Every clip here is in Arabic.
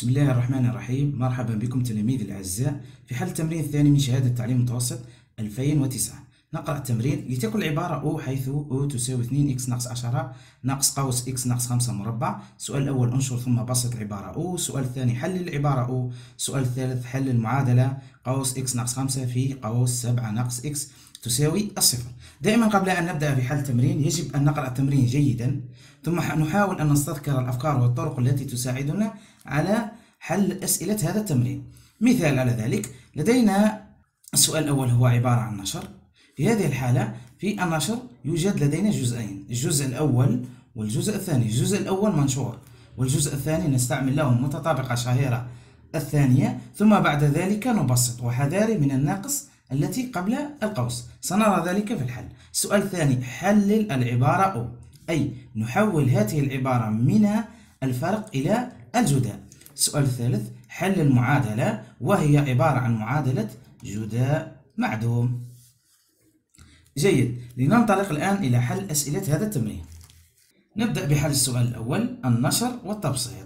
بسم الله الرحمن الرحيم. مرحبا بكم تلاميذي الأعزاء في حل التمرين الثاني من شهادة التعليم المتوسط 2009. نقرأ التمرين. لتكن العبارة أو حيث أو تساوي 2x ناقص 10 ناقص قوس x ناقص 5 مربع. السؤال الأول انشر ثم بسط العبارة أو. السؤال الثاني حل العبارة أو. السؤال الثالث حل المعادلة قوس x ناقص 5 في قوس 7 ناقص x تساوي الصفر. دائما قبل أن نبدأ بحل التمرين يجب أن نقرأ التمرين جيدا، ثم نحاول أن نستذكر الأفكار والطرق التي تساعدنا على حل أسئلة هذا التمرين. مثال على ذلك، لدينا السؤال الأول هو عبارة عن نشر. في هذه الحالة في النشر يوجد لدينا جزئين، الجزء الأول والجزء الثاني. الجزء الأول منشور والجزء الثاني نستعمل له المتطابقة الشهيرة الثانية، ثم بعد ذلك نبسط وحذاري من الناقص التي قبل القوس، سنرى ذلك في الحل. السؤال الثاني حلل العبارة أو، أي نحول هذه العبارة من الفرق إلى الجداء. السؤال الثالث حل المعادلة، وهي عبارة عن معادلة جداء معدوم. جيد، لننطلق الآن إلى حل أسئلة هذا التمرين. نبدأ بحل السؤال الأول، النشر والتبسيط.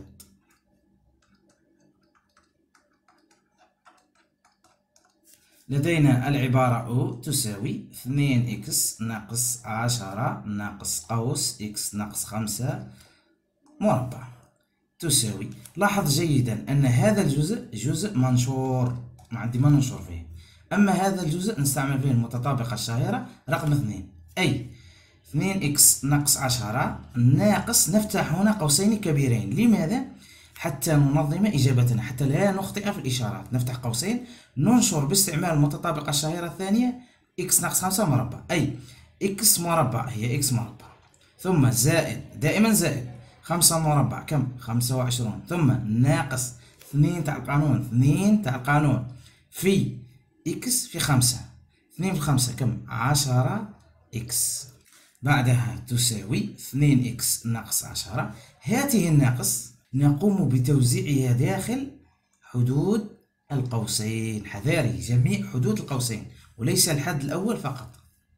لدينا العبارة أو تساوي 2x ناقص 10 ناقص قوس x ناقص 5 مربع تساوي. لاحظ جيدا أن هذا الجزء جزء منشور، ما عندي ما ننشر فيه، أما هذا الجزء نستعمل فيه المتطابقة الشهيرة رقم 2، أي 2x ناقص 10 ناقص، نفتح هنا قوسين كبيرين. لماذا؟ حتى ننظم إجابتنا، حتى لا نخطئ في الإشارات. نفتح قوسين ننشر باستعمال المتطابقة الشهيرة الثانية x ناقص 5 مربع، أي x مربع هي x مربع، ثم زائد، دائما زائد 5 مربع كم؟ 25، ثم ناقص 2 تاع القانون، 2 تاع القانون في x في 5، 2 في 5 كم؟ 10x. بعدها تساوي 2x ناقص 10. هذه الناقص نقوم بتوزيعها داخل حدود القوسين، حذاري جميع حدود القوسين وليس الحد الأول فقط.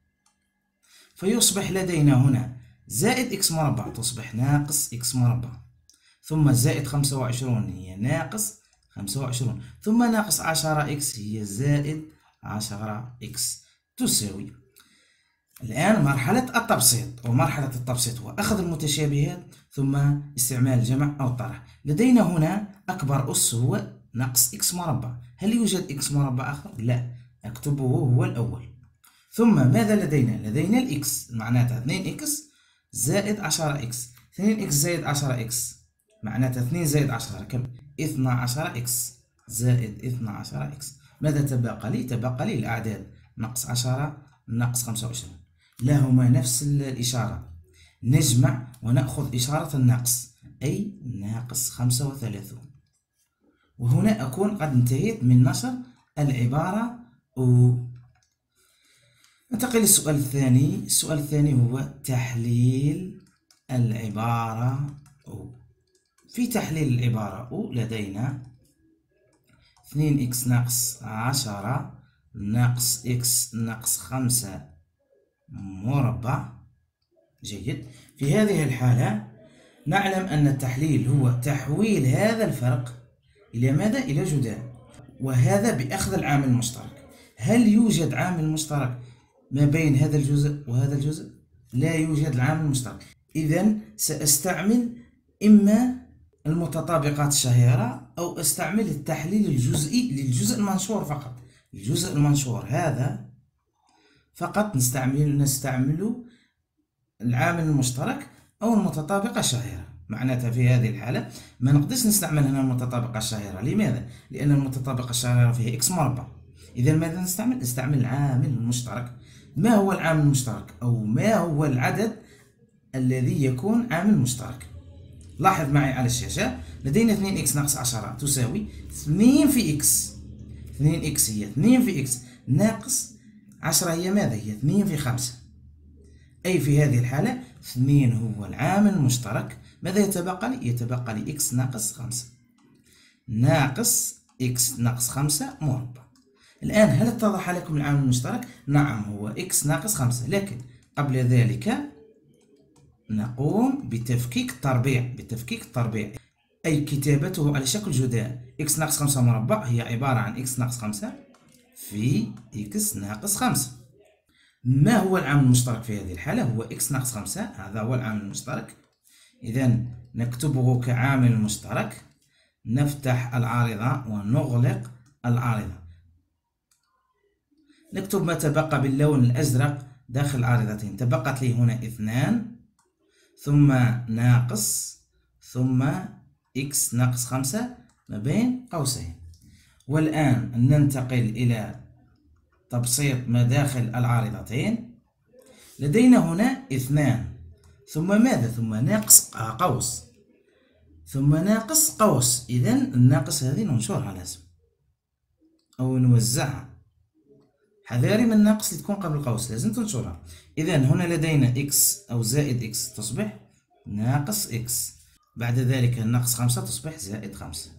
فيصبح لدينا هنا زائد x مربع تصبح ناقص x مربع، ثم زائد 25 هي ناقص 25، ثم ناقص 10x هي زائد 10x تساوي. الآن مرحلة التبسيط، ومرحلة التبسيط هو أخذ المتشابهات ثم استعمال الجمع أو الطرح. لدينا هنا أكبر أس هو ناقص x مربع. هل يوجد x مربع آخر؟ لا، أكتبه هو الأول. ثم ماذا لدينا؟ لدينا الإكس، معناتها 2x زائد 10x. 2x زائد 10x معناتها 2 زائد 10 كم؟ 12x زائد 12x. ماذا تبقى لي؟ تبقى لي الأعداد ناقص 10 ناقص 25، لهما نفس الإشارة، نجمع ونأخذ إشارة الناقص، أي ناقص 35. وهنا أكون قد انتهيت من نشر العبارة أو. ننتقل للسؤال الثاني. السؤال الثاني هو تحليل العبارة أو. في تحليل العبارة أو لدينا 2x ناقص 10 ناقص x ناقص 5 مربع. جيد، في هذه الحالة نعلم أن التحليل هو تحويل هذا الفرق إلى ماذا؟ إلى جداء، وهذا بأخذ العامل المشترك. هل يوجد عامل مشترك ما بين هذا الجزء وهذا الجزء؟ لا يوجد العامل المشترك. إذن سأستعمل إما المتطابقات الشهيرة أو أستعمل التحليل الجزئي للجزء المنشور فقط. الجزء المنشور هذا فقط نستعمل العامل المشترك أو المتطابقة الشهيرة. معناتها في هذه الحالة ما نقدرش نستعمل هنا المتطابقة الشهيرة. لماذا؟ لأن المتطابقة الشهيرة فيها x مربع. إذا ماذا نستعمل؟ نستعمل العامل المشترك. ما هو العامل المشترك؟ أو ما هو العدد الذي يكون عامل مشترك؟ لاحظ معي على الشاشة، لدينا 2x ناقص 10 تساوي 2 في x. 2x هي 2 في x ناقص 10 هي ماذا؟ هي 2 في 5. أي في هذه الحالة 2 هو العامل المشترك. ماذا يتبقى لي؟ يتبقى لي x ناقص 5 ناقص x ناقص 5 مربع. الآن هل اتضح لكم العامل المشترك؟ نعم، هو x ناقص 5، لكن قبل ذلك نقوم بتفكيك التربيع. أي كتابته على شكل جداء. إكس ناقص 5 مربع هي عبارة عن إكس ناقص 5 في إكس ناقص 5. ما هو العامل المشترك في هذه الحالة؟ هو إكس ناقص 5، هذا هو العامل المشترك. إذا نكتبه كعامل مشترك، نفتح العارضة ونغلق العارضة. نكتب ما تبقى باللون الأزرق داخل العارضتين. تبقت لي هنا 2 ثم ناقص ثم إكس ناقص 5 ما بين قوسين. والآن ننتقل إلى تبسيط ما داخل العارضتين. لدينا هنا 2 ثم ماذا؟ ثم ناقص قوس ثم ناقص قوس. إذا الناقص هذه ننشرها لازم أو نوزعها. حذاري من الناقص اللي تكون قبل القوس، لازم تنشرها. إذا هنا لدينا إكس أو زائد إكس تصبح ناقص إكس، بعد ذلك ناقص 5 تصبح زائد 5.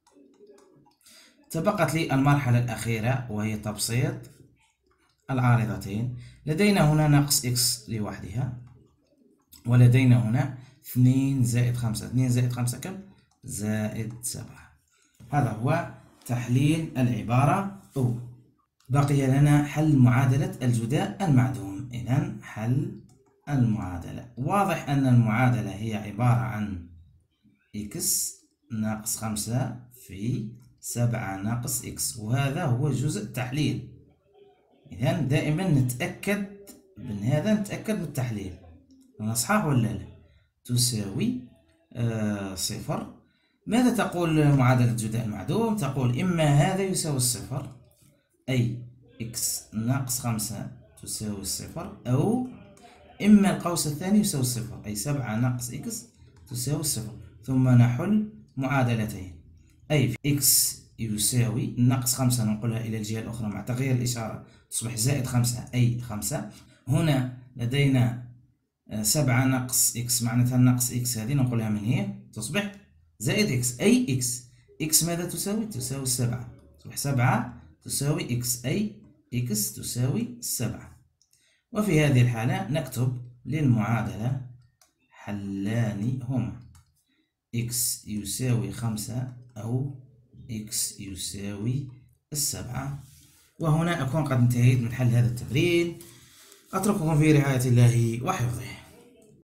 تبقت لي المرحلة الأخيرة وهي تبسيط العارضتين. لدينا هنا ناقص إكس لوحدها، ولدينا هنا 2 زائد 5. 2 زائد 5 كم؟ زائد 7. هذا هو تحليل العبارة أو. بقي لنا حل معادلة الجداء المعدوم. إذن حل المعادلة. واضح أن المعادلة هي عبارة عن إكس ناقص 5 في 7 ناقص إكس، وهذا هو جزء التحليل. إذن دائما نتأكد من هذا، نتأكد بالتحليل. أنا صحاح ولا لا؟ تساوي 0. ماذا تقول معادلة الجداء المعدوم؟ تقول إما هذا يساوي 0 أي إكس ناقص 5 تساوي 0، أو إما القوس الثاني يساوي 0 أي 7 ناقص إكس تساوي 0. ثم نحل معادلتين، أي في إكس يساوي ناقص 5 ننقلها إلى الجهة الأخرى مع تغيير الإشارة تصبح زائد 5 أي 5. هنا لدينا 7 ناقص إكس، معناتها ناقص إكس هذه ننقلها من هي تصبح زائد إكس أي إكس. إكس ماذا تساوي؟ تساوي 7. تصبح 7 تساوي إكس أي إكس تساوي 7. وفي هذه الحالة نكتب للمعادلة حلان هما إكس يساوي 5 أو إكس يساوي 7. وهنا أكون قد انتهيت من حل هذا التمرين. أترككم في رعاية الله وحفظه.